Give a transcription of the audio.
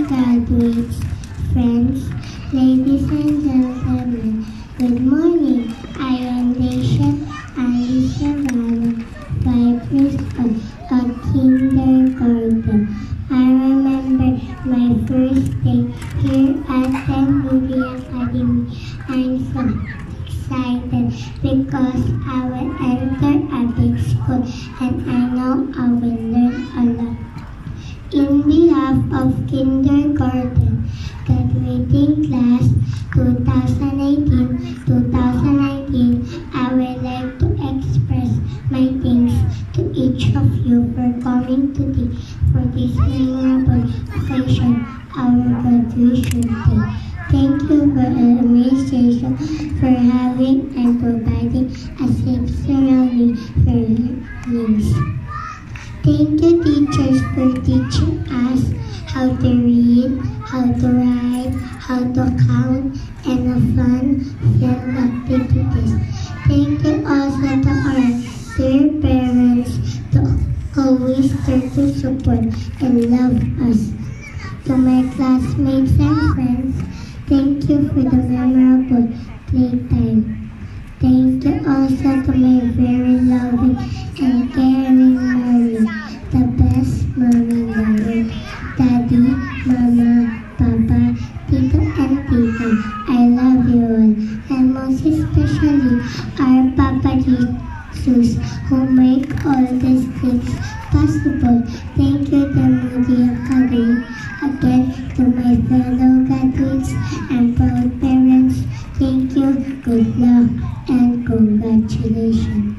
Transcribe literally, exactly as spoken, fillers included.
graduates, friends, ladies and gentlemen, good morning. I am Rachel Alicia Valo, five years old, at kindergarten. I remember my first day here at the Media Academy. I'm so excited because I will enter a big school and I know I will learn a lot. In behalf of kindergarten graduating class twenty eighteen to twenty nineteen, I would like to express my thanks to each of you for coming today for this memorable occasion, our graduation day. Thank you for the administration for having and providing a safe surrounding for learners. Thank you, teachers, for teaching us how to read, how to write, how to count, and a fun-filled activities. Thank you also to our dear parents to always there to support and love us. To my classmates and friends, thank you for the memorable playtime. Thank you also to my very loving and caring mommy, the best mommy in the world. Daddy, Mama, Papa, Tito and Tita, I love you all. And most especially our Papa Jesus, who make all these things possible. Thank you to Media Academy. Again, to my fellow graduates and proud parents, thank you, good luck, and congratulations.